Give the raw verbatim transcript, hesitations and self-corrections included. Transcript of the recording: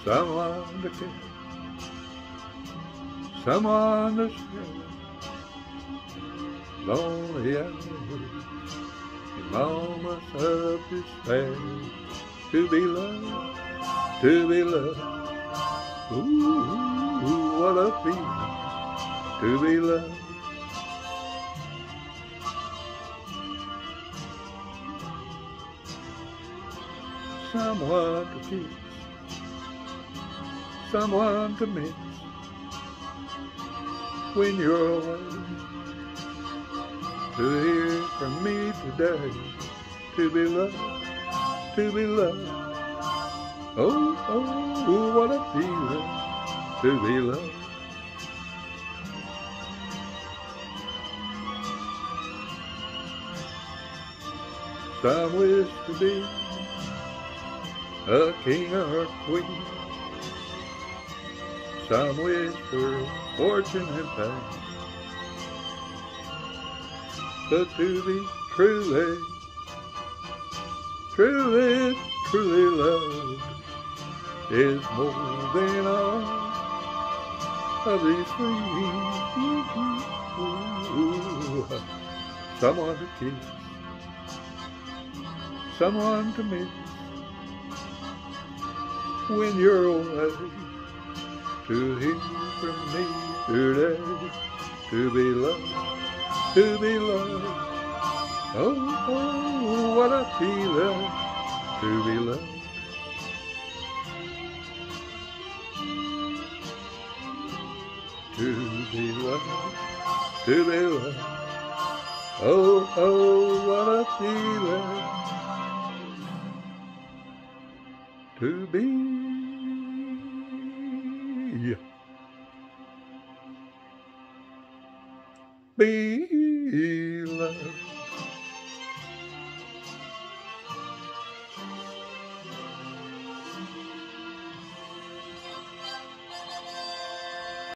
someone to kiss, someone to share lonely hours in moments of despair. To be loved, to be loved, ooh, what a feeling to be loved. Someone to kiss, someone to miss when you're away. To hear from me today, to be loved, to be loved. Oh, oh, what a feeling to be loved. Some wish to be a king or a queen. Some wish for fortune and fame. But to be truly, truly, truly loved is more than all of these things. Someone to kiss, someone to miss when you're away. To hear from me today, to be loved, to be loved. Oh, oh, what a feeling to be loved. To be loved, to be loved. Oh, oh, what a feeling to be be loved.